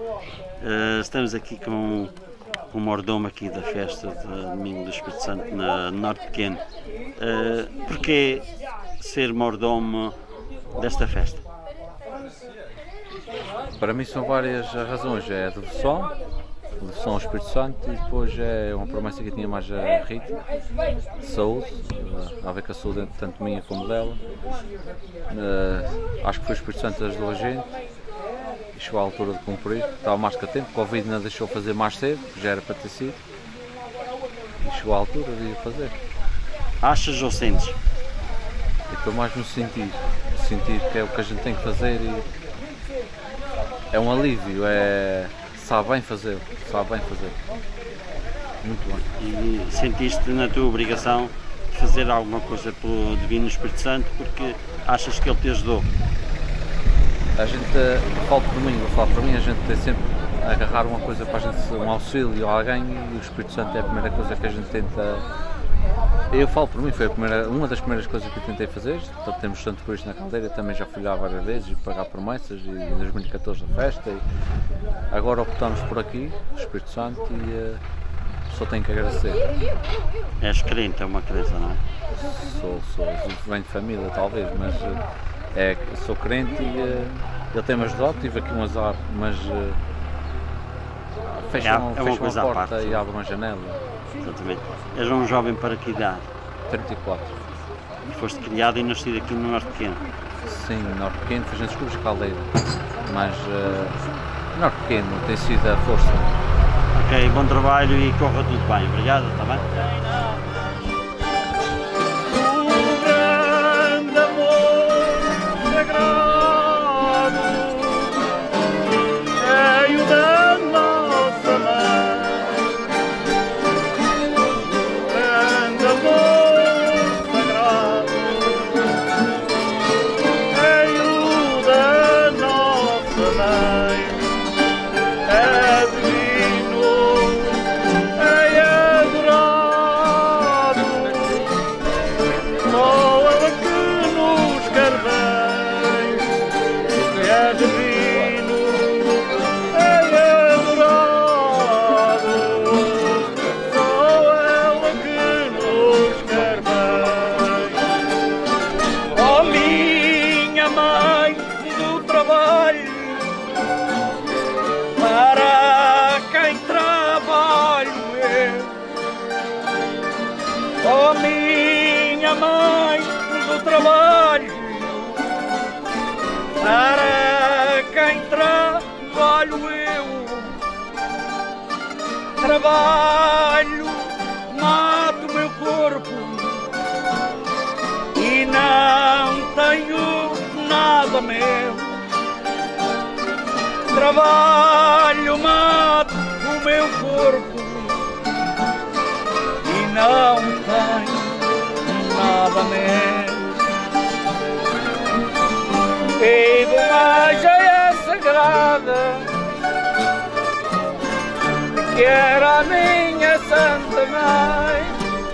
Estamos aqui com o mordomo aqui da festa de Domingo do Espírito Santo na Norte Pequeno. Porquê ser mordomo desta festa? Para mim são várias razões. É a devoção ao Espírito Santo, e depois é uma promessa que eu tinha mais a Rita, de saúde, a ver com a saúde tanto minha como dela. Acho que foi o Espírito Santo que ajudou a gente e chegou à altura de cumprir. Estava mais que a tempo, o Covid não deixou fazer mais cedo, que já era para ter sido, e chegou à altura de ir fazer. Achas ou sentes? Eu estou mais no sentir que é o que a gente tem que fazer, e é um alívio, sabe bem fazer. Muito bem. E sentiste na tua obrigação de fazer alguma coisa pelo Divino Espírito Santo porque achas que ele te ajudou? A gente, falo por mim, vou falar por mim, a gente tem sempre a agarrar uma coisa para a gente, um auxílio a alguém, e o Espírito Santo é a primeira coisa que a gente tenta. Eu falo por mim, foi uma das primeiras coisas que eu tentei fazer. Temos Santo Cristo na Caldeira, também já fui lá várias vezes e pagar promessas, e em 2014 a festa, e agora optamos por aqui, o Espírito Santo, e só tenho que agradecer. És crente, é uma crença, não é? Venho de família talvez, mas sou crente, e ele tem-me ajudado. Tive aqui um azar, mas fecha uma porta e abre uma janela. Exatamente. És um jovem para que idade? 34. E foste criado e nascido aqui no Norte Pequeno? Sim, no Norte Pequeno, fazendo escubos de Caldeira, mas Norte Pequeno tem sido a força. Ok, bom trabalho e corra tudo bem. Obrigado, está bem? Oh, minha mãe do trabalho, para quem trabalho eu. Trabalho, mato meu corpo e não tenho nada meu. Trabalho, mato o meu corpo e não tenho nada meu. Vivo uma joia sagrada que era a minha Santa Mãe.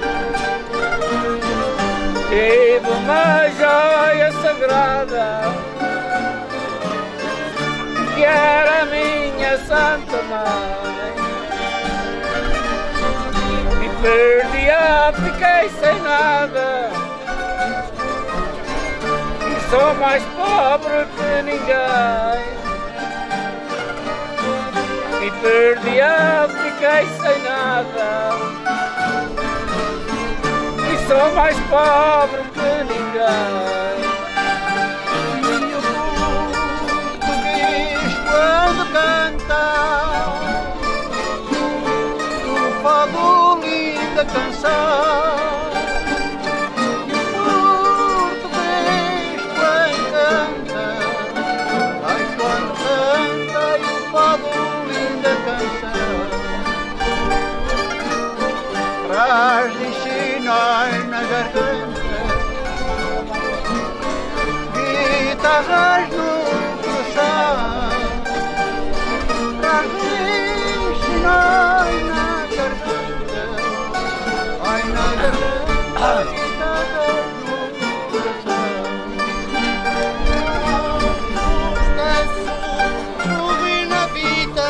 Vivo uma joia sagrada que era a minha Santa Mãe. E perdi-a, fiquei sem nada, e sou mais pobre que ninguém. E perdi-a, fiquei sem nada, e sou mais pobre que ninguém. Quando canta o fado, linda canção, e o português quando canta, ai quando canta, e o fado, linda canção, traz sinais na garganta, guitarras no coração. Ai, na garganta, ai na garganta, no coração. Subi na vida,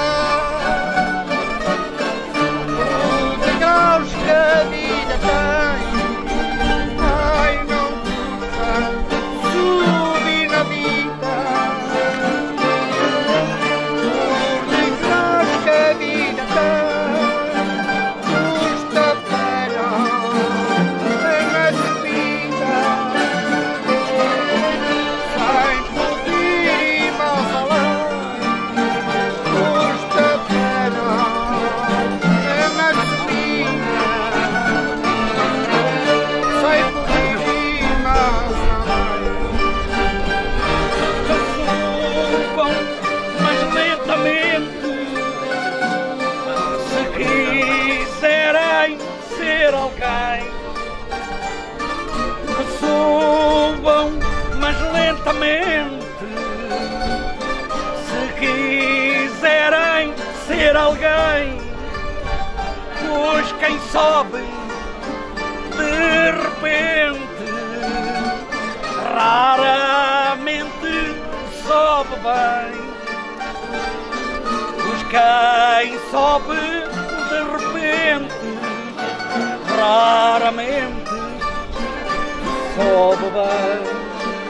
lentamente. Se quiserem ser alguém, pois quem sobe de repente raramente sobe bem. Pois quem sobe de repente raramente sobe bem.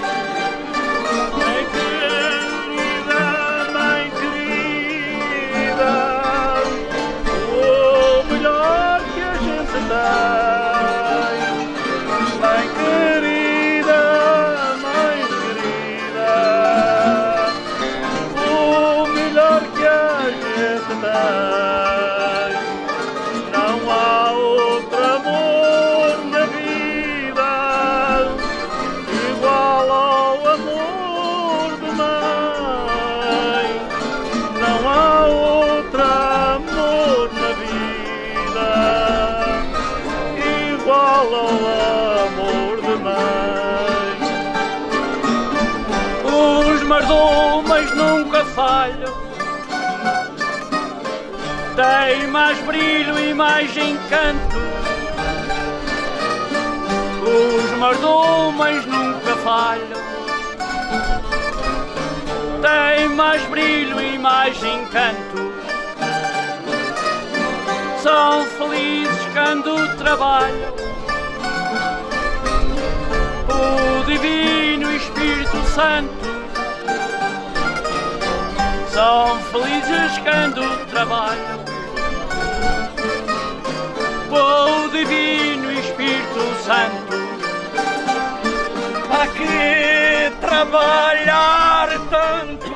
Mãe querida, o melhor que a gente tem. Mãe querida, o melhor que a gente tem. Não há outro amor na vida igual ao amor de mãe. Não há outro amor na vida igual ao amor de mãe. Os mordomos nunca falham, têm mais brilho e mais encanto. Os mordomos nunca falham, têm mais brilho e mais encanto. São felizes quando trabalham, o Divino Espírito Santo. São felizes quando trabalham, o Divino Espírito Santo. Para que trabalhar tanto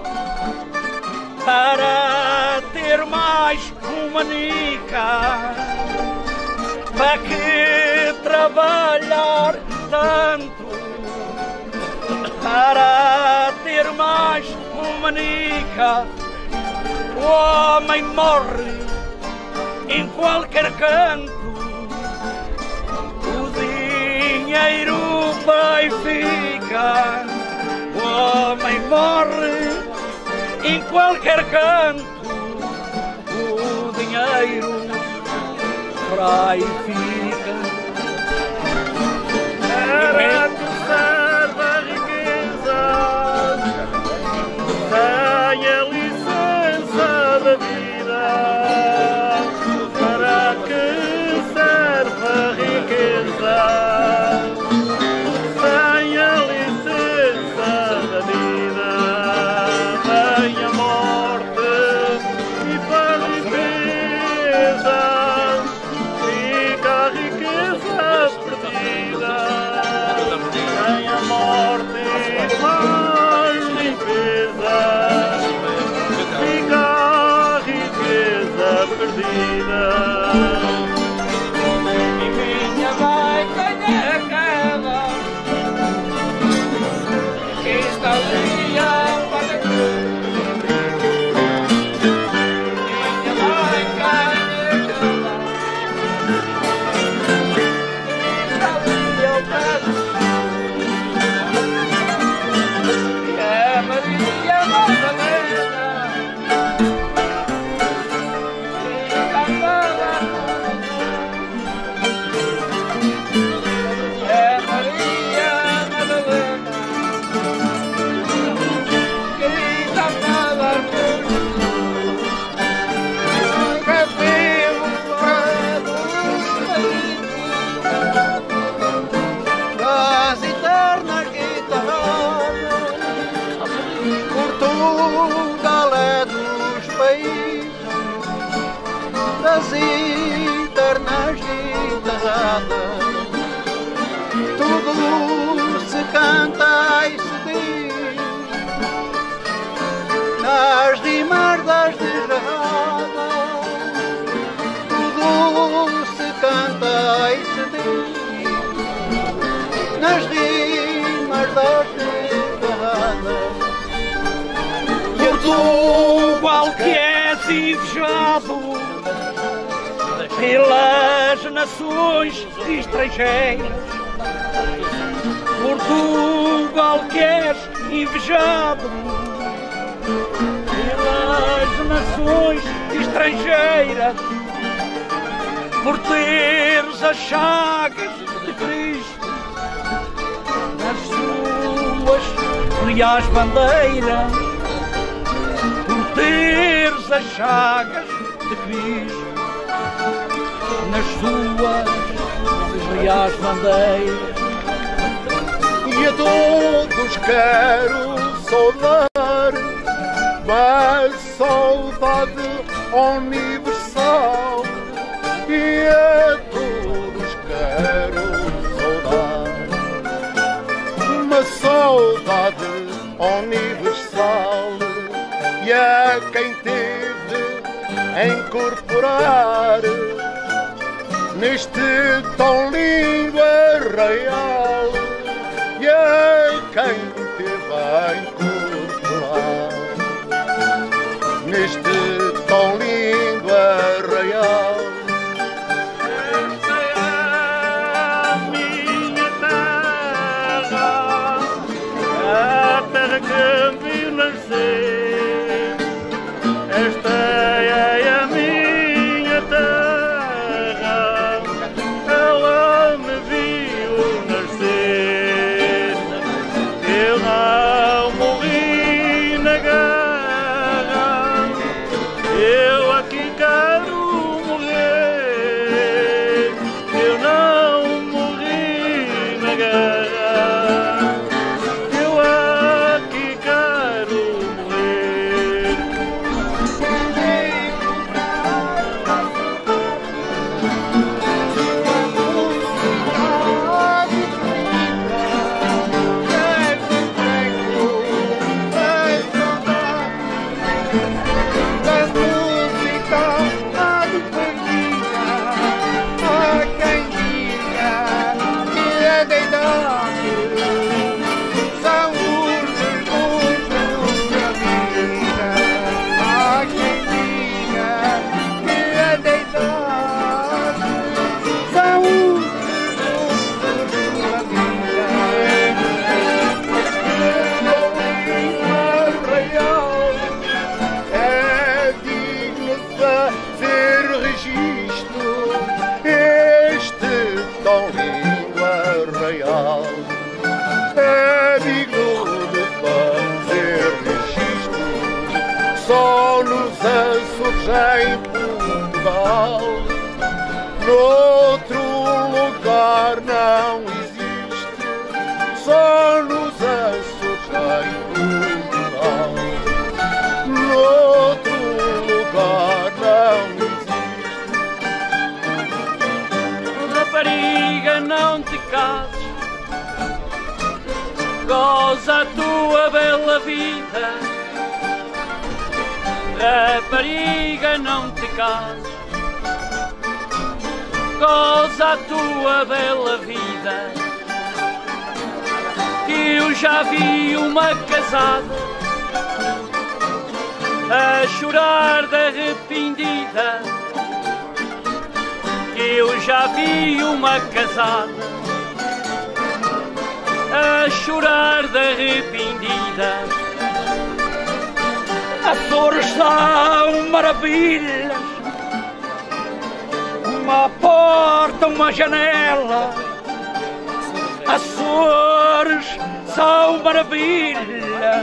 para ter mais uma nica? Para que trabalhar tanto para ter mais uma nica? O homem morre em qualquer canto, o dinheiro vai ficar. O homem morre em qualquer canto, o dinheiro vai ficar. Para que serve a riqueza, tenha licença da vida. Para que serve a riqueza, tenha licença da vida. Vem a morte e faz limpeza, fica a riqueza perdida. Vem a morte e faz limpeza, fica a riqueza perdida. E minha mãe tem a cama que está linda para minha mãe cai na cama que está linda para é Maria Madalena. É Maria Madalena, querida Madalena, cabelo das eternas guitarradas, Portugal é dos países das eternas guitarradas. Tudo se canta e se diz nas rimas das desgarradas. Tudo se canta e se diz nas rimas das desgarradas. Portugal que és invejado pelas nações estrangeiras. Portugal que és invejado pelas nações estrangeiras por teres as chagas de Cristo nas suas leais bandeiras, por teres as chagas de Cristo nas suas leais bandeiras. E a todos quero saudar uma saudade universal. E a todos quero saudar uma saudade universal. E a quem teve a incorporar neste tão lindo arraial, e a quem teve a incorporar neste tão lindo arraial. Esta é a minha terra, a terra que me nasceu. Esta é a minha terra, ela me viu nascer. Eu não morri na guerra, eu aqui quero morrer. Eu não morri na guerra, eu aqui quero morrer. É digno de ser registro este tão lindo arraial. É digno de fazer registro só nos Açores em Portugal. Noutro lugar não existe, só nos Açores em Portugal. Noutro lugar não existe. Rapariga, não te cases, goza a tua bela vida. Rapariga, não te cases, goza a tua bela vida. Que eu já vi uma casada a chorar de arrependida. Que eu já vi uma casada a chorar de arrependida. Açores são maravilhas, uma porta, uma janela. Açores são maravilhas,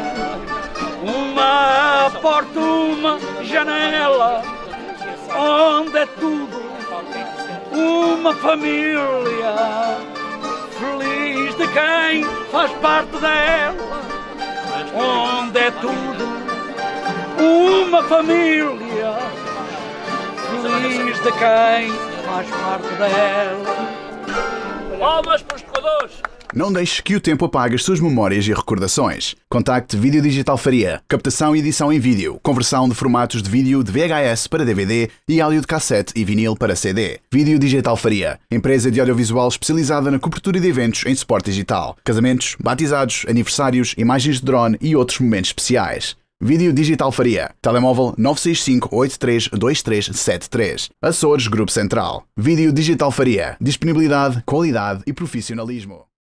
uma porta, uma janela, onde é tudo uma família, feliz de quem faz parte dela, onde é tudo uma família, feliz de quem faz parte dela. Palmas para os jogadores! Não deixe que o tempo apague as suas memórias e recordações. Contacte Vídeo Digital Faria. Captação e edição em vídeo. Conversão de formatos de vídeo de VHS para DVD e áudio de cassete e vinil para CD. Vídeo Digital Faria. Empresa de audiovisual especializada na cobertura de eventos em suporte digital. Casamentos, batizados, aniversários, imagens de drone e outros momentos especiais. Vídeo Digital Faria. Telemóvel 965-832373. Açores Grupo Central. Vídeo Digital Faria. Disponibilidade, qualidade e profissionalismo.